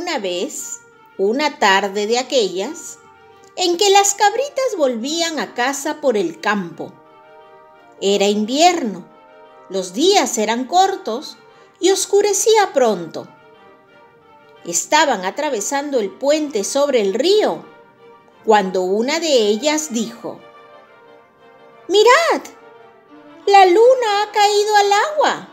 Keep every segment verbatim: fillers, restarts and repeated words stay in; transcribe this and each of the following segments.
una vez, una tarde de aquellas, en que las cabritas volvían a casa por el campo. Era invierno, los días eran cortos y oscurecía pronto. Estaban atravesando el puente sobre el río, cuando una de ellas dijo: «¡Mirad! La luna ha caído al agua».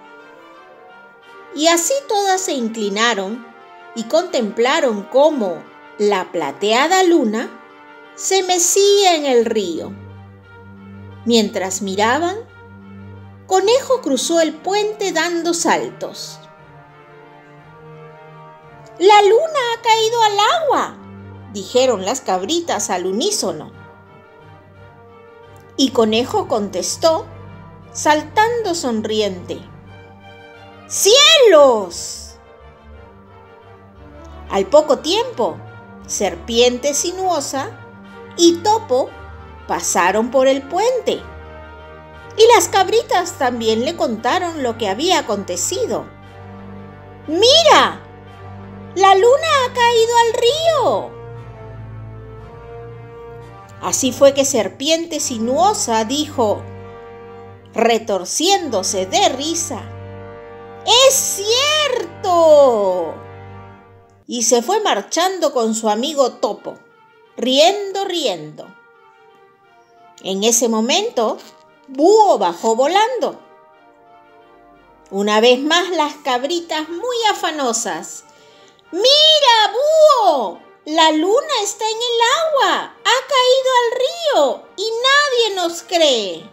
Y así todas se inclinaron y contemplaron cómo la plateada luna se mecía en el río. Mientras miraban, Conejo cruzó el puente dando saltos. «¡La luna ha caído al agua!», dijeron las cabritas al unísono. Y Conejo contestó, saltando sonriente: «¡Cielos!». Al poco tiempo, Serpiente Sinuosa y Topo pasaron por el puente, y las cabritas también le contaron lo que había acontecido. «¡Mira! ¡La luna ha caído al río!». Así fue que Serpiente Sinuosa dijo, retorciéndose de risa: «¡Es cierto!». Y se fue marchando con su amigo Topo, riendo, riendo. En ese momento, Búho bajó volando. Una vez más las cabritas muy afanosas: «¡Mira, Búho! La luna está en el agua, ha caído al río y nadie nos cree».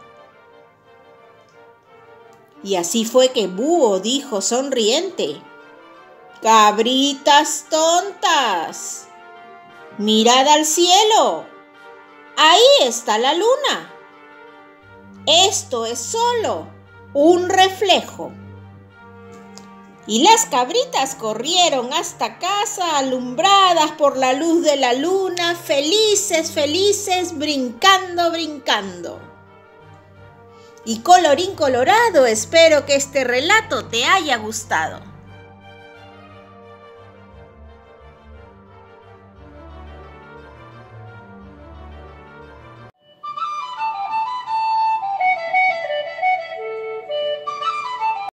Y así fue que Búho dijo sonriente: «Cabritas tontas, mirad al cielo, ahí está la luna. Esto es solo un reflejo». Y las cabritas corrieron hasta casa alumbradas por la luz de la luna, felices, felices, brincando, brincando. Y colorín colorado, espero que este relato te haya gustado.